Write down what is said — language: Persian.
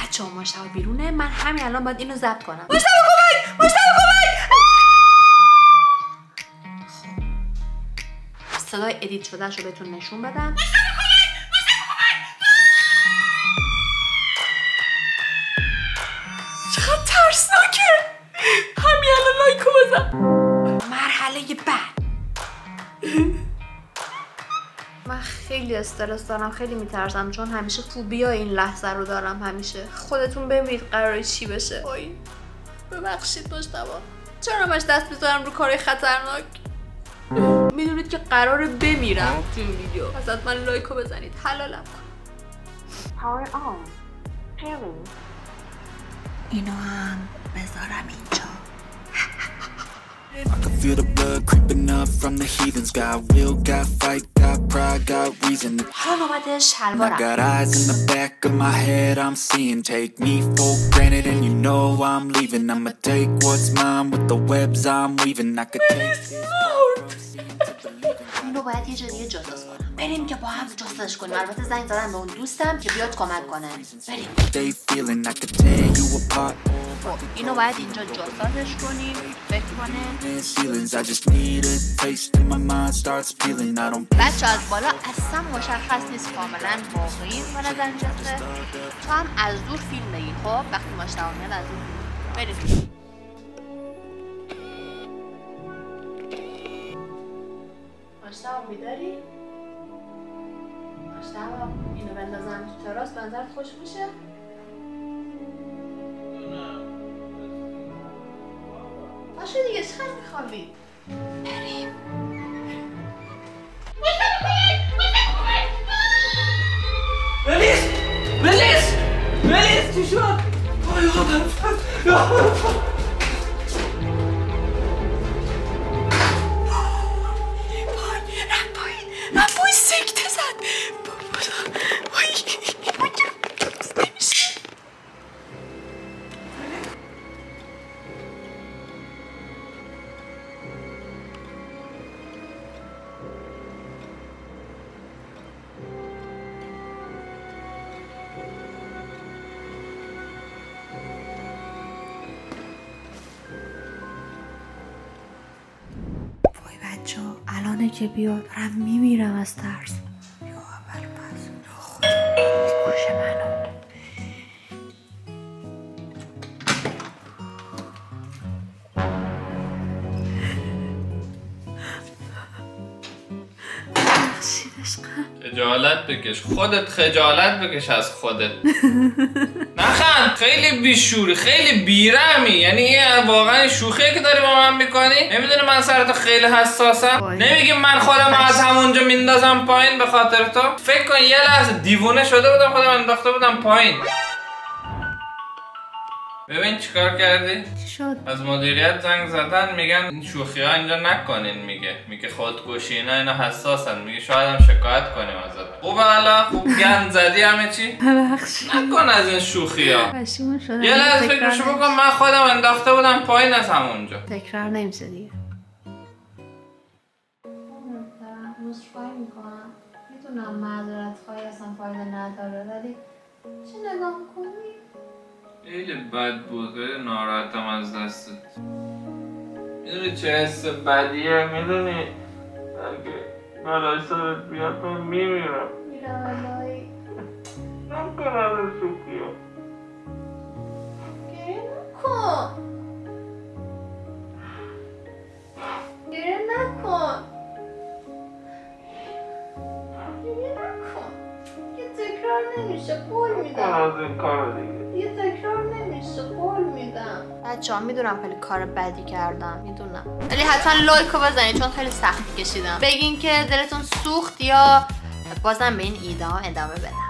بچه‌ها مشتاق بیرونه. من همین الان باید اینو ضبط کنم. مشتاق کمک! صدای ادیت شدهشو بهتون نشون بدم. چقدر ترسناکه. همین الان لایکو بزن. مرحله بعد. من خیلی استرس دارم، خیلی میترسم چون همیشه فوبیا این لحظه رو دارم. همیشه خودتون ببینید قراره چی بشه. وای ببخشید مشتاق، چرا همش دست میذارم رو کارهای خطرناک؟ میدونید که قراره بمیرم تو این ویدیو. پس حتما لایکو بزنید، حلالم کن. اینو هم بذارم اینجا. I can feel the blood creeping up from the heathens. Got will, got fight, got pride, got reason. حالا اومده شلوارم. I got eyes in the back of my head, I'm seeing. Take me for granted and you know I'm leaving. I'ma take what's mine with the webs I'm weaving. I could take this. اینو باید یه جا دیگه جاساز کنم. بریم که با هم جاسازش کنیم. البته زنگ زدم به اون دوستم که بیاد کمک کنه. بریم. They feeling I could tear you apart. اینو باید اینجا جاسازش کنیم. فکر کنه. Feelings I just need a taste and my mind starts feeling. I don't. بچه از بالا اصلا مشخص نیست، کاملا واقعی به نظر میرسه. تو هم از دور فیلم بگیر. خب وقتی مشتاق میاد از دور بریم. مشتاق بیداری؟ مشتاق اینو بندازم تو تراس به نظرت خوش میشه؟ باشه دیگه، چقدر میخوابی؟ بریم. ملیس چی شد؟ رپایی سکته زد. الانه که بیاد دارم میمیرم از ترس. یا اول پس گوش منو. بخشید عشقم. خجالت بکش، خودت خجالت بکش از خودت. نخند، خیلی بیشوری، خیلی بیرحمی. یعنی این واقعا شوخیه که داری با من میکنی؟ نمیدونی من سرت خیلی حساسم؟ نمیگی من خودم از همونجا میندازم پایین به خاطر تو؟ فکر کن یه لحظه دیوونه شده بودم خودم انداخته بودم پایین. ببین چیکار کردی؟ چی شد؟ از مدیریت زنگ زدن میگن این شوخی ها اینجا نکنین. میگه خودکشی اینا حساسن. میگه شاید هم شکایت کنیم ازت. خوبه حالا؟ خوب گند زدی همه چی؟ ببخشید. نکن از این شوخی ها. پشیمون شدم. یه لحظه فکرشو بکن من خودم انداخته بودم پایین از همونجا. تکرار نمیشه دیگه. دارم عذرخواهی میکنم. میتونم معذرت خواهی اصلا فایده نداره ولی چه نگاه میکنی؟ خیلی بد بود، خیلی ناراحتم از دستت. میدونی چه حس بدیه؟ میدونی اگه بلای سرت بیاد من میمیرم. میرم الهی. نکن از این شوخی ها. گریه نکن. گریه نکن. گریه نکن. یه تکرار نمیشه، قول میدم. از این کار دیگه یه تکرار نمیشه، قول میدم. بچه‌ها میدونم خیلی کار بدی کردم، میدونم، ولی حتما لایکو بزنید چون خیلی سخت کشیدم. بگین که دلتون سوخت یا بازم به این ایده ها ادامه بدم.